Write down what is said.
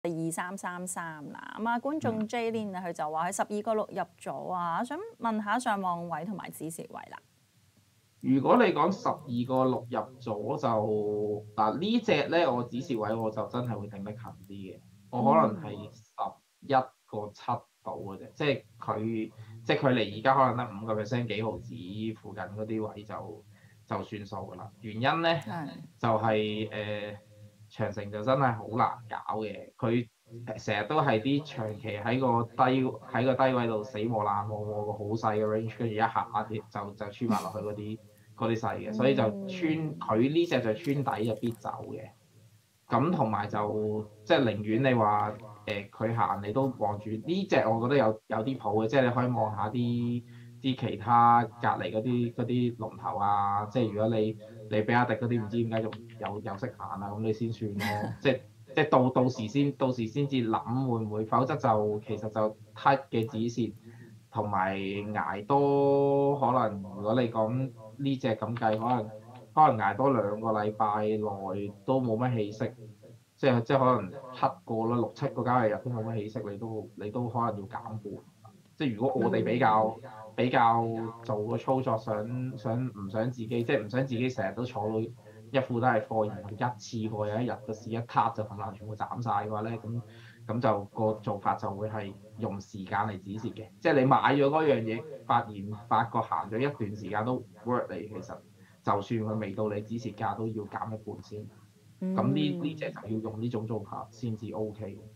2333啦。咁啊，觀眾 J-Lin 佢就話佢12個6入咗啊，想問下上望位同埋止蝕位啦。 如果你講12個6入咗就嗱呢只咧，我止蝕位我就真係會定得近啲嘅，我可能係11個7到嘅啫，即係佢離而家可能得5%幾毫子附近嗰啲位就算數㗎啦。原因咧係就係、長城就真係好難搞嘅，佢成日都係啲長期喺個低位度死磨爛磨磨個好細嘅 range，跟住一下跌就穿埋落去嗰啲細嘅，所以就佢呢只就穿底就必走嘅。咁同埋就即係寧願你話佢行你都望住呢只，我覺得有啲譜嘅，即係你可以望下啲其他隔離嗰啲龍頭啊，即係如果你比亞迪嗰啲唔知點解仲有息行啊，咁你先算咯，即係到時先至諗會唔會，否則就其實就 tight 嘅止蝕同埋捱多可能，如果你講呢只咁計，可能捱多2個禮拜內都冇乜起色。即係可能7個啦，6、7個交易日都冇乜起色，你都可能要減半。即係如果我哋比較做個操作唔想自己，即係唔想自己成日都坐到一副都係貨，然後一次過有一日個市一塌就冚唪唥全部斬晒嘅話咧，咁就個做法就會係用時間嚟止蝕嘅。即係你買咗嗰樣嘢，發覺行咗一段時間都 work 你，其實就算佢未到你止蝕價，都要減一半先。咁呢隻就要用呢種做法先至 OK。